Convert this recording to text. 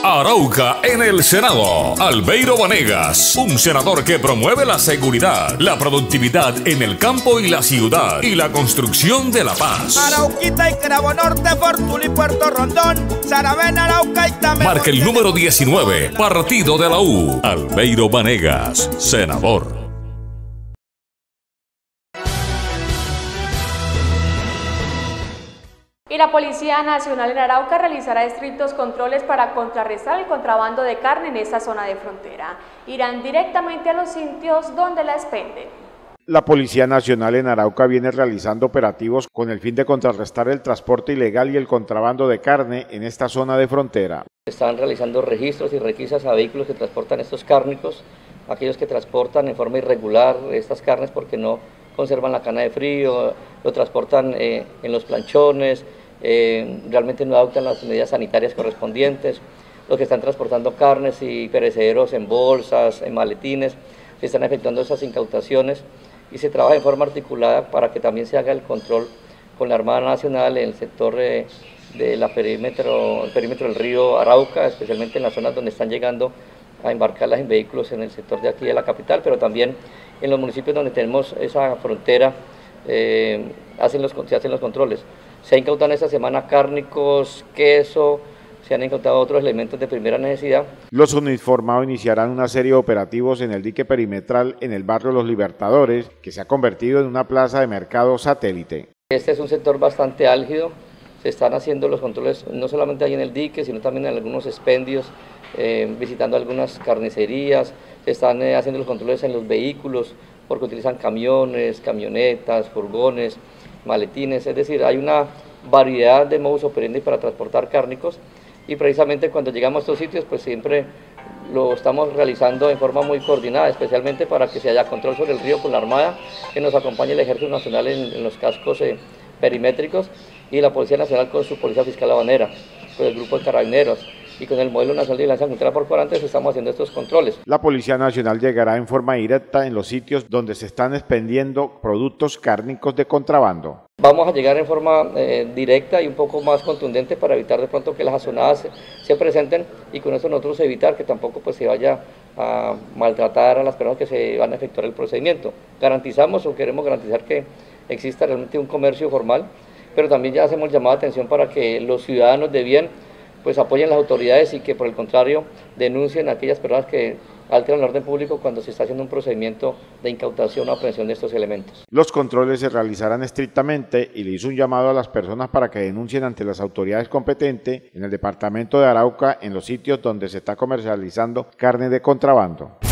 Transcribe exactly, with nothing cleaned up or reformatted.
Arauca en el Senado. Albeiro Vanegas, un senador que promueve la seguridad, la productividad en el campo y la ciudad y la construcción de la paz. Arauquita y Cravo Norte, Fortuna y Puerto Rondón, Saravena, Arauca y también. Marca el número diecinueve, Partido de la U. Albeiro Vanegas, senador. Y la Policía Nacional en Arauca realizará estrictos controles para contrarrestar el contrabando de carne en esta zona de frontera. Irán directamente a los sitios donde la expenden. La Policía Nacional en Arauca viene realizando operativos con el fin de contrarrestar el transporte ilegal y el contrabando de carne en esta zona de frontera. Están realizando registros y requisas a vehículos que transportan estos cárnicos, aquellos que transportan en forma irregular estas carnes porque no conservan la cana de frío, lo transportan eh, en los planchones, eh, realmente no adoptan las medidas sanitarias correspondientes, los que están transportando carnes y perecederos en bolsas, en maletines, se están efectuando esas incautaciones y se trabaja en forma articulada para que también se haga el control con la Armada Nacional en el sector de, de la perímetro, el perímetro del río Arauca, especialmente en las zonas donde están llegando a embarcarlas en vehículos en el sector de aquí de la capital, pero también en los municipios donde tenemos esa frontera eh, hacen los, se hacen los controles. Se han incautado esta semana cárnicos, queso, se han incautado otros elementos de primera necesidad. Los uniformados iniciarán una serie de operativos en el dique perimetral en el barrio Los Libertadores, que se ha convertido en una plaza de mercado satélite. Este es un sector bastante álgido, se están haciendo los controles no solamente ahí en el dique, sino también en algunos expendios, eh, visitando algunas carnicerías, se están eh, haciendo los controles en los vehículos, porque utilizan camiones, camionetas, furgones, maletines, es decir, hay una variedad de modus operandi para transportar cárnicos y precisamente cuando llegamos a estos sitios pues siempre lo estamos realizando en forma muy coordinada, especialmente para que se haya control sobre el río con la Armada, que nos acompañe el Ejército Nacional en, en los cascos eh, perimétricos y la Policía Nacional con su Policía Fiscal Habanera, con el grupo de Carabineros y con el modelo nacional de vigilancia contra por cuadrantes estamos haciendo estos controles. La Policía Nacional llegará en forma directa en los sitios donde se están expendiendo productos cárnicos de contrabando. Vamos a llegar en forma eh, directa y un poco más contundente para evitar de pronto que las azonadas se, se presenten y con eso nosotros evitar que tampoco pues, se vaya a maltratar a las personas que se van a efectuar el procedimiento. Garantizamos o queremos garantizar que exista realmente un comercio formal, pero también ya hacemos llamada de atención para que los ciudadanos de bien pues apoyen las autoridades y que por el contrario denuncien a aquellas personas que alteran el orden público cuando se está haciendo un procedimiento de incautación o aprehensión de estos elementos. Los controles se realizarán estrictamente y le hizo un llamado a las personas para que denuncien ante las autoridades competentes en el departamento de Arauca en los sitios donde se está comercializando carne de contrabando.